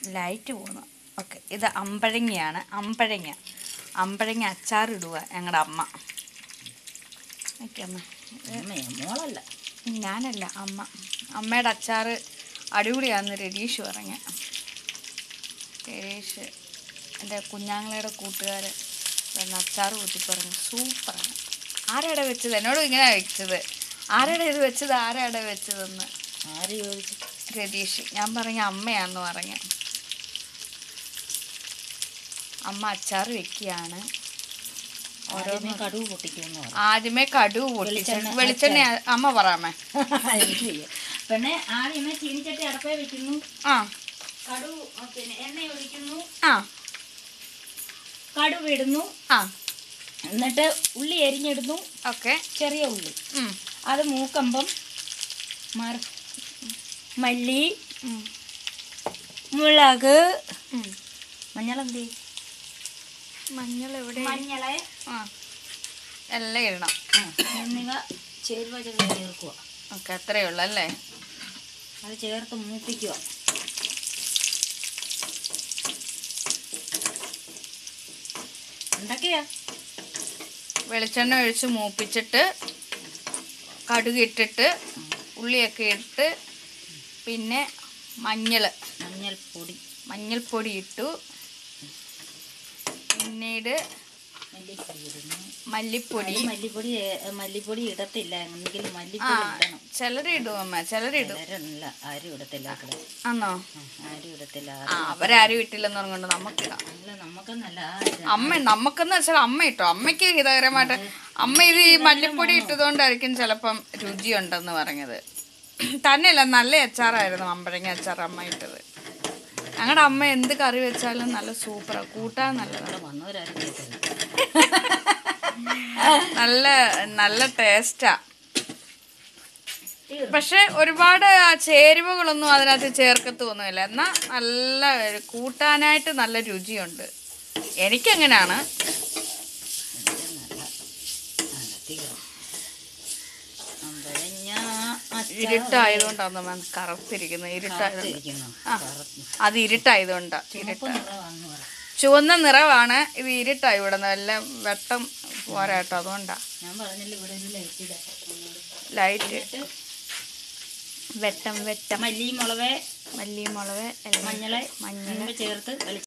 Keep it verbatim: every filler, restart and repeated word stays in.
Light പോകുന്നു. Okay, ഇത് അമ്പഴങ്ങയാണ്. അമ്പഴങ്ങ അമ്പഴങ്ങ അച്ചാറിടുക ഞങ്ങളുടെ അമ്മ. ഓക്കെ അമ്മ, മോളല്ല, ഞാനല്ല, അമ്മ. അമ്മയുടെ അച്ചാറ് അടിപൊളിയാണെന്ന് രതീഷ് പറഞ്ഞ. രതീഷ് എൻ്റെ കുഞ്ഞാങ്ങളയുടെ കൂട്ടുകാരൻ വന്ന് അച്ചാറ് കൂട്ടി പറഞ്ഞു സൂപ്പറാണ്. ആരാടെ വെച്ചത്? എന്നോടും ഇങ്ങനെ വെച്ചത്. ആരാടെ ഇത് വെച്ചത്? ആരാടെ വെച്ചതെന്ന് ആര് ചോദിച്ചു? രതീഷ്. ഞാൻ പറഞ്ഞ അമ്മയാന്ന് പറഞ്ഞ. അമ്മ അച്ചാർ വെക്കുകയാണ്. ഓരോന്ന് കടുവ് പൊട്ടിക്കുന്നു. ആദ്യമേ കടുവ് പൊട്ടിച്ച് വെളിച്ചെണ്ണ അമ്മ പറയാമേ. പിന്നെ ആദ്യമേ ചീനിച്ചട്ടി അടപ്പേ വെക്കുന്നു. ആ, കടുവ് പിന്നെ എണ്ണ ഒഴിക്കുന്നു. ആ, കടുവ് ഇടുന്നു. ആ, എന്നിട്ട് ഉള്ളി എരിഞ്ഞിടുന്നു. ഓക്കെ, ചെറിയ ഉള്ളി. അത് മൂക്കുമ്പം മല്ലി, മുളക്, മഞ്ഞളെന്തി മഞ്ഞൾ എവിടെ? മഞ്ഞള് ആ, എല്ലാം ഇടണം എന്നിവ ചേരുവ ചേർക്കുക. ഓക്കെ, അത്രയേ ഉള്ളൂ അല്ലേ? അത് ചേർത്ത് മൂപ്പിക്കുക. എന്തൊക്കെയാ? വെളിച്ചെണ്ണ ഒഴിച്ച് മൂപ്പിച്ചിട്ട് കടുക് ഇട്ടിട്ട് ഉള്ളിയൊക്കെ ഇട്ട് പിന്നെ മഞ്ഞൾ മഞ്ഞൾപ്പൊടി മഞ്ഞൾപ്പൊടി ഇട്ടു. പിന്നീട് മല്ലിപ്പൊടി മല്ലിപ്പൊടി മല്ലിപ്പൊടി ഇടത്തില്ല. എങ്കിലും മല്ലിപ്പൊടി ഇടണം. ചിലരിടും അമ്മ, ചിലരിടും. ആരും ഇടത്തില്ല. ആന്നോ? ആരും ഇടത്തില്ല. ആ, അവരാരും ഇട്ടില്ലെന്ന് പറഞ്ഞുകൊണ്ട് നമുക്കിടാം. നമുക്കെന്നല്ല, അമ്മ നമുക്കെന്ന് വെച്ചാൽ അമ്മ ഇട്ടോ. അമ്മയ്ക്ക് ഹിതകരമായിട്ട് അമ്മ ഇത് ഈ മല്ലിപ്പൊടി ഇട്ടതുകൊണ്ടായിരിക്കും ചിലപ്പം രുചിയുണ്ടെന്ന് പറഞ്ഞത്. തന്നെയല്ല, നല്ല അച്ചാറായിരുന്നു അമ്പഴങ്ങ അച്ചാർ അമ്മ ഇട്ടത്. ഞങ്ങളുടെ അമ്മ എന്ത് കറി വെച്ചാലും നല്ല സൂപ്പറാണ്, കൂട്ടാൻ നല്ലതാണ്. നല്ല നല്ല ടേസ്റ്റാ. പക്ഷെ ഒരുപാട് ചേരുവകളൊന്നും അതിനകത്ത് ചേർക്കത്തൊന്നുമില്ല. എന്നാൽ നല്ല കൂട്ടാനായിട്ട് നല്ല രുചിയുണ്ട്. എനിക്കങ്ങനെയാണ്. ഇരുട്ടായതുകൊണ്ടാണ് കറുത്തിരിക്കുന്നത്. ഇരുട്ടായതുകൊണ്ട് ആ, അത് ഇരുട്ടായതുകൊണ്ടാണ്. ഇരുട്ട ചുവന്ന നിറവാണ്. ഇത് ഇരുട്ടായി ഇവിടെ നല്ല വെട്ടം പോരാട്ടോ, അതുകൊണ്ടാണ്. ലൈറ്റ് വെട്ടം വെട്ടം മല്ലി മുളക് മല്ലി മുളക് മഞ്ഞള് മഞ്ഞൾ ചേർത്ത്